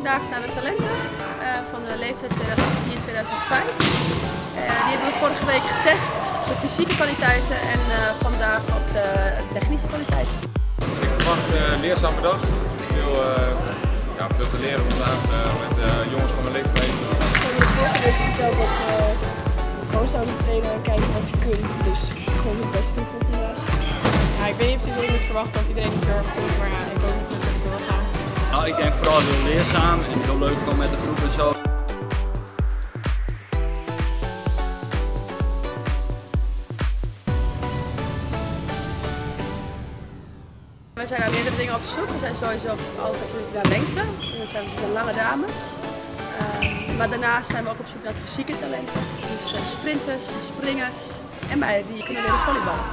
vandaag naar de talenten van de leeftijd 2004-2005. Die hebben we vorige week getest op de fysieke kwaliteiten en vandaag op de technische kwaliteiten. Ik verwacht een leerzame dag. Veel te leren vandaag met jongens van mijn leeftijd. Ze hebben de vorige week verteld dat we gewoon zouden trainen en kijken wat je kunt. Dus gewoon het best doen voor vandaag. Ja, ik weet niet precies wat ik moet verwachten of iedereen is heel erg goed, maar ja, ik hoop natuurlijk dat het wel gaan. Nou, ik denk vooral heel leerzaam en heel leuk gewoon met de groep en zo. We zijn naar meerdere dingen op zoek. We zijn sowieso altijd op zoek naar lengte. We zijn de lange dames. Maar daarnaast zijn we ook op zoek naar fysieke talenten. Dus sprinters, springers en meiden die kunnen leren volleyballen.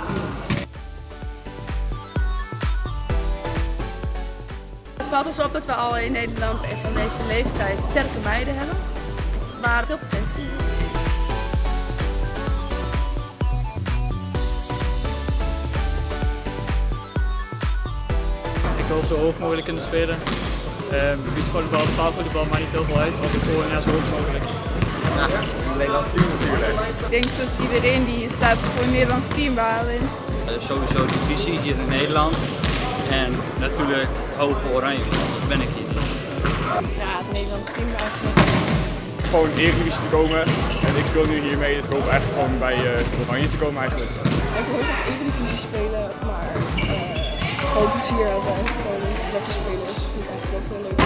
Het valt ons op dat we al in Nederland van deze leeftijd sterke meiden hebben. Maar veel potentie. Ik wil zo hoog mogelijk kunnen spelen. Beachvolleybal, zaalvolleybal maakt niet heel veel uit, want ik wil zo hoog mogelijk. Ja, een Nederlands team natuurlijk. Ik denk zoals iedereen die staat voor een Nederlands team behalen. Sowieso de visie hier in Nederland en natuurlijk hoge oranje, dat ben ik hier niet. Ja, het Nederlands team eigenlijk. Gewoon Eredivisie te komen en ik speel nu hiermee, dus ik hoop eigenlijk gewoon bij oranje te komen eigenlijk. Ik wil heel graag Eredivisie spelen, maar gewoon plezier hebben. Gewoon lekker spelen, dus vind ik eigenlijk wel veel leuk.